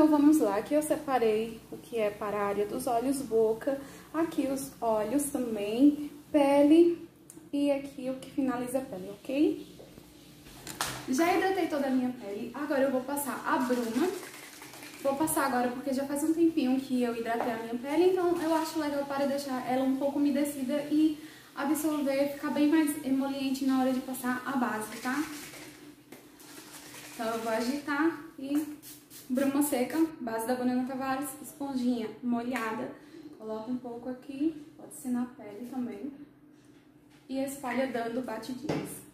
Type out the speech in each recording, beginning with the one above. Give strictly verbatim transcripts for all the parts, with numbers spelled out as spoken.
Então vamos lá, aqui eu separei o que é para a área dos olhos, boca, aqui os olhos também, pele e aqui o que finaliza a pele, ok? Já hidratei toda a minha pele, agora eu vou passar a bruma. Vou passar agora porque já faz um tempinho que eu hidratei a minha pele, então eu acho legal para deixar ela um pouco umedecida e absorver, ficar bem mais emoliente na hora de passar a base, tá? Então eu vou agitar e bruma seca, base da Banana Tavares, esponjinha molhada, coloca um pouco aqui, pode ser na pele também, e espalha dando batidinhas.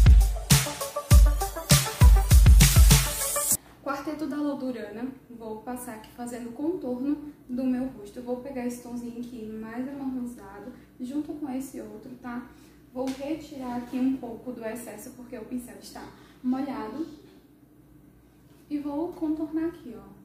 Quarteto da Lodurana, vou passar aqui fazendo contorno do meu rosto. Eu vou pegar esse tomzinho aqui mais amarronzado, junto com esse outro, tá? Vou retirar aqui um pouco do excesso, porque o pincel está molhado. E vou contornar aqui, ó.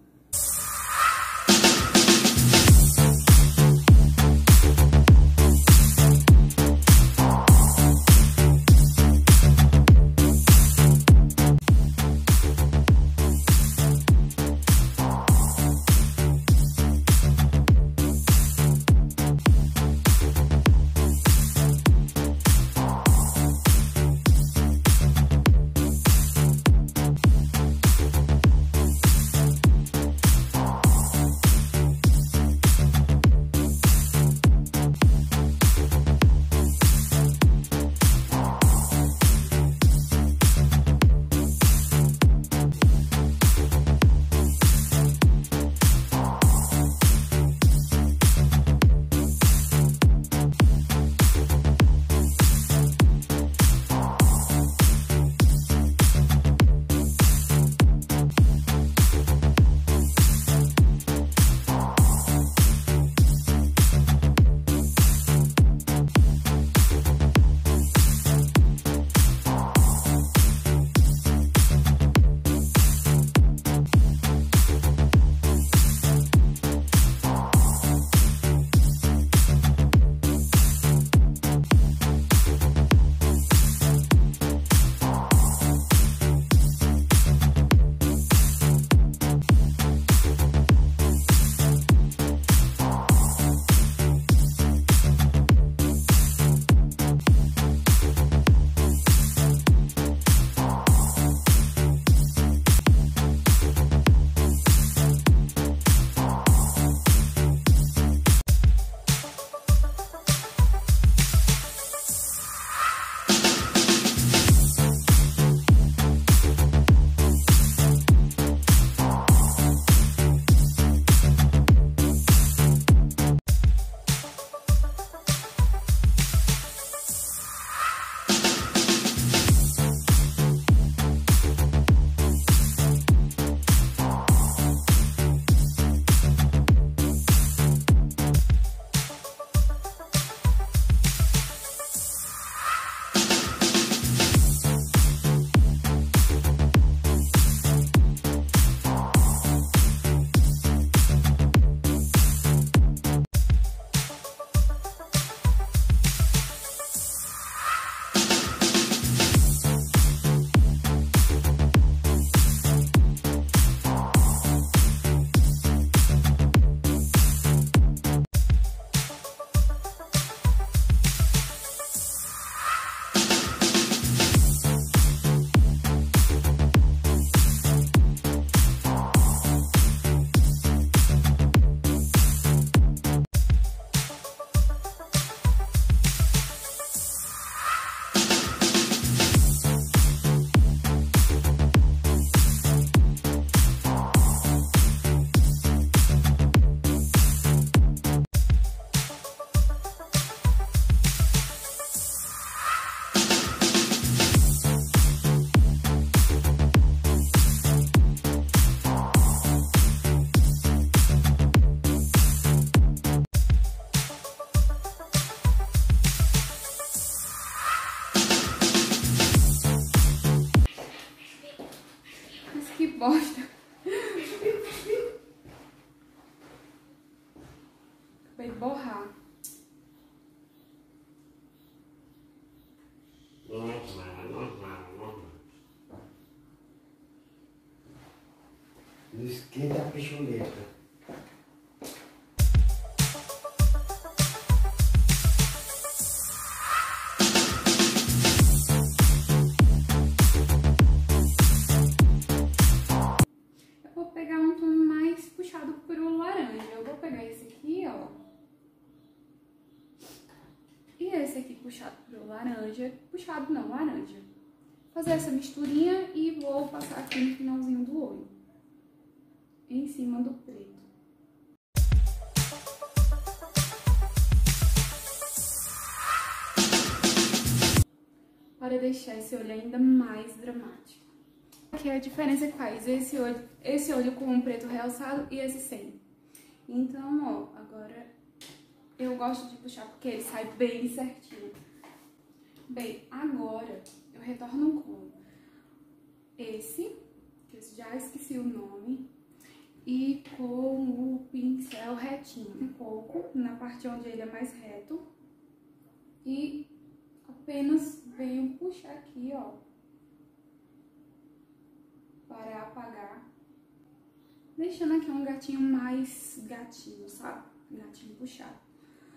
bosta. Acabei de borrar. Não esquenta a chuleta. Eu vou pegar um tom mais puxado pro laranja. Eu vou pegar esse aqui, ó. E esse aqui puxado pro laranja. Puxado não, laranja. Fazer essa misturinha e vou passar aqui no finalzinho do olho. Em cima do preto. Para deixar esse olho ainda mais dramático. Aqui é a diferença que faz esse olho, esse olho com um preto realçado e esse sem. Então, ó, agora eu gosto de puxar porque ele sai bem certinho. Bem, agora eu retorno com esse, que eu já esqueci o nome, e com o pincel retinho, um pouco na parte onde ele é mais reto, e apenas venho puxar aqui, ó, para apagar, deixando aqui um gatinho mais gatinho, sabe? Gatinho puxado.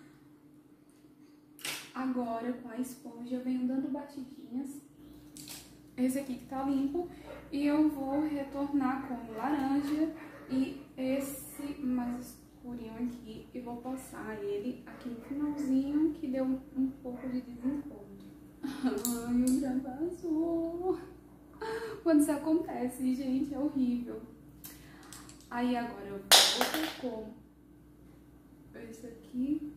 Agora, com a esponja, eu venho dando batidinhas. Esse aqui que tá limpo. E eu vou retornar com o laranja e esse mais escurinho aqui. E vou passar ele aqui no finalzinho, que deu um, um pouco de desencontro. Ai, o branco azul. Quando isso acontece, gente, é horrível. Aí agora eu vou com esse aqui.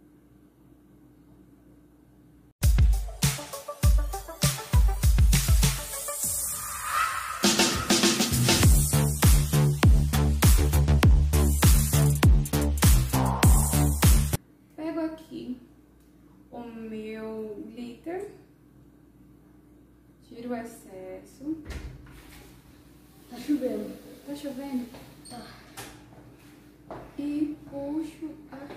Pego aqui o meu glitter, tiro o excesso. Tá chovendo. Tá chovendo? Tá. E puxo aqui.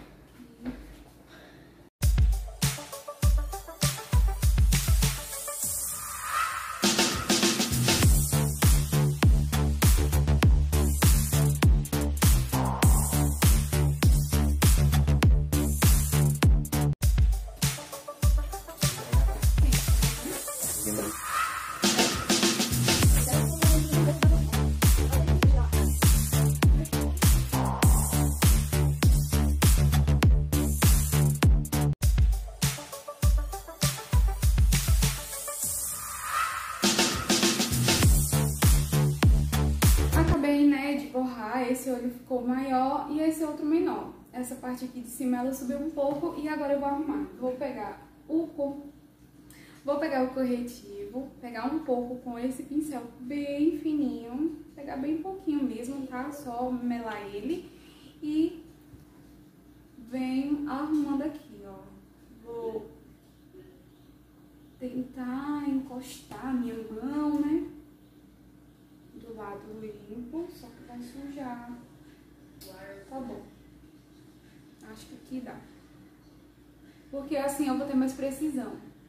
Acabei, né, de borrar, esse olho ficou maior e esse outro menor. Essa parte aqui de cima ela subiu um pouco e agora eu vou arrumar. Vou pegar o cor... vou pegar o corretivo, pegar um pouco com esse pincel bem fininho, pegar bem pouquinho mesmo, tá? Só melar ele e venho arrumando aqui, ó. Vou tentar encostar a minha mão, né? Do lado limpo, só que vai sujar. Tá bom. Acho que aqui dá. Porque assim eu vou ter mais precisão.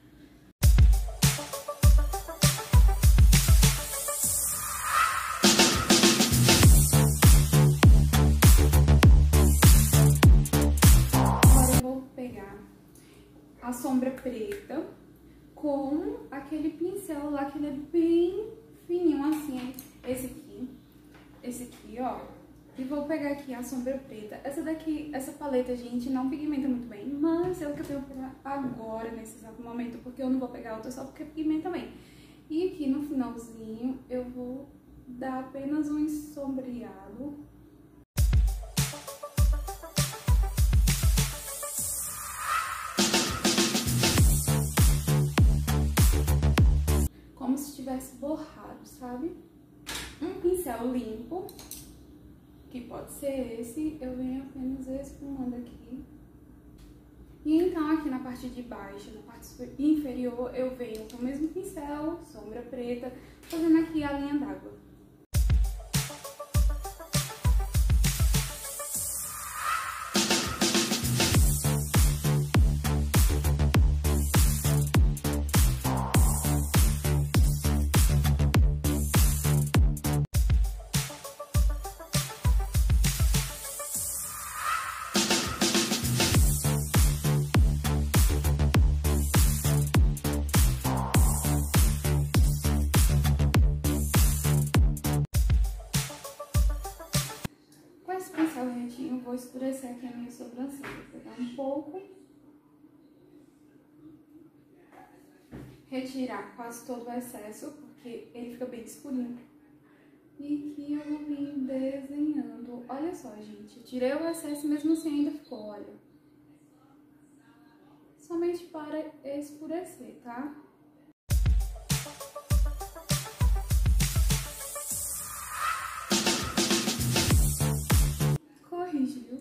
Agora eu vou pegar a sombra preta com aquele pincel lá que ele é bem fininho assim, esse aqui, esse aqui, ó, e vou pegar aqui a sombra preta. Essa daqui, essa paleta, gente, não pigmenta muito bem, mas é o que eu tenho que pegar agora, nesse exato momento, porque eu não vou pegar outra só porque pigmenta bem. E aqui no finalzinho eu vou dar apenas um sombreado. Como se tivesse borrado, sabe? Um pincel limpo, que pode ser esse, eu venho apenas esfumando aqui. E então aqui na parte de baixo, na parte inferior, eu venho com o mesmo pincel, sombra preta, fazendo aqui a linha d'água. pincel retinho, vou escurecer aqui a minha sobrancelha. Vou pegar um pouco. Retirar quase todo o excesso, porque ele fica bem escurinho. E aqui eu vou vir desenhando. Olha só, gente, eu tirei o excesso, mesmo assim ainda ficou, olha. Somente para escurecer, tá? Corrigiu.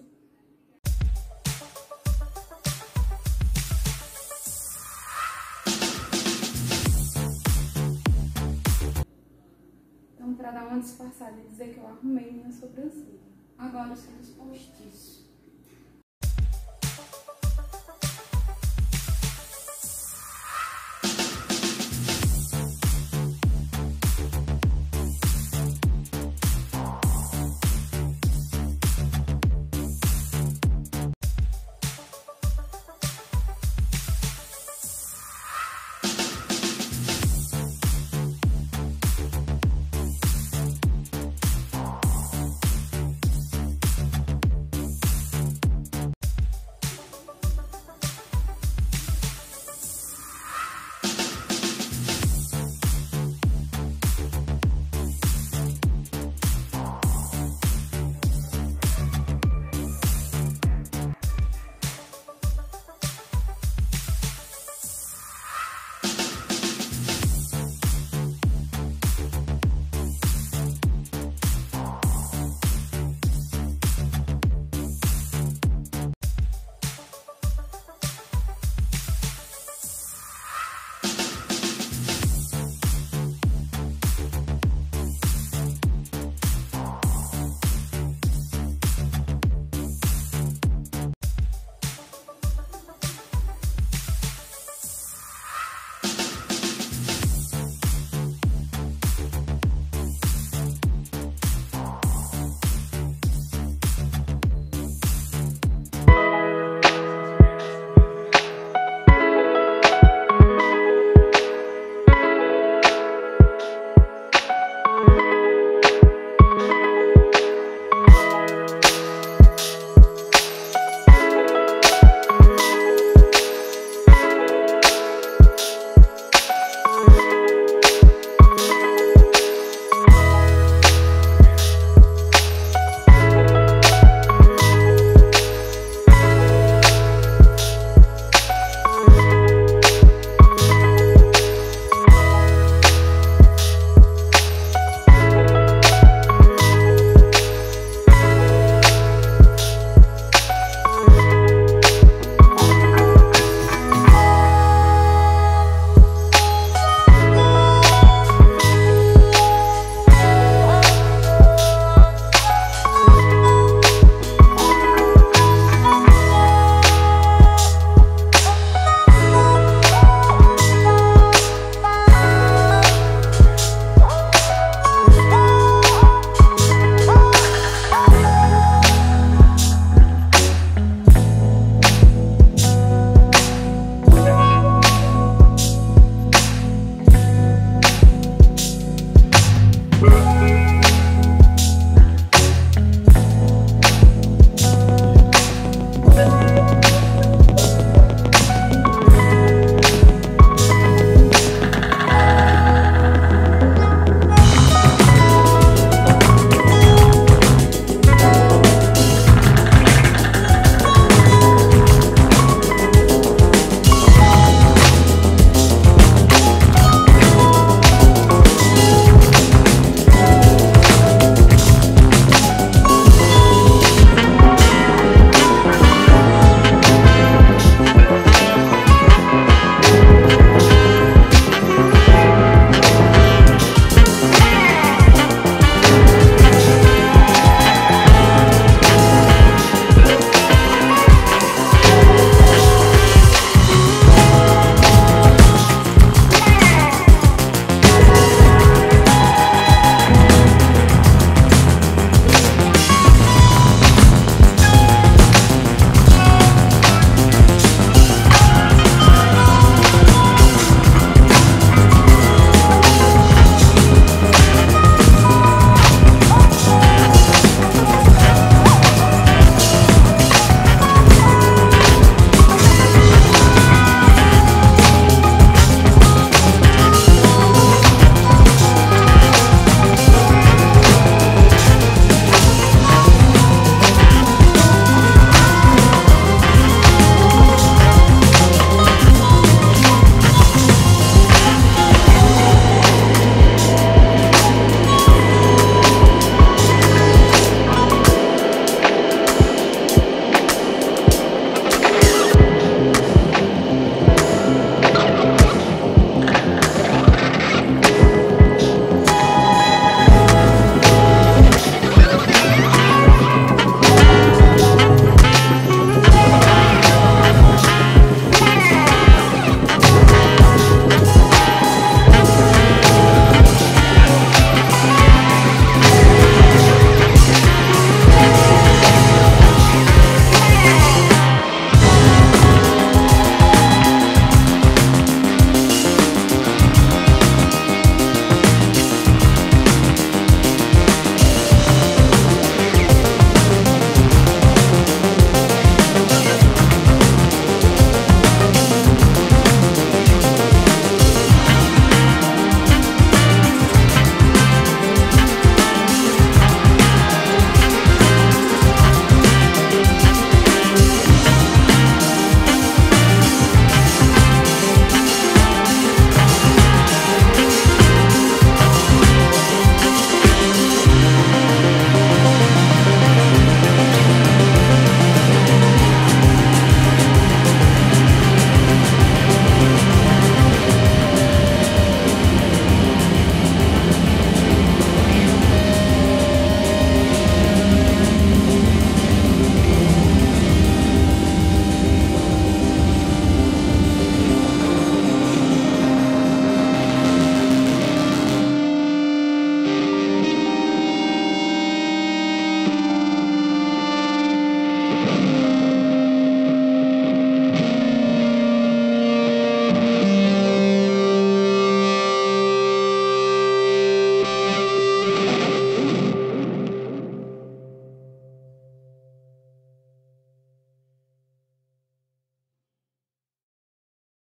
Então, para dar uma disfarçada e dizer que eu arrumei minha sobrancelha. Agora os cílios postiços.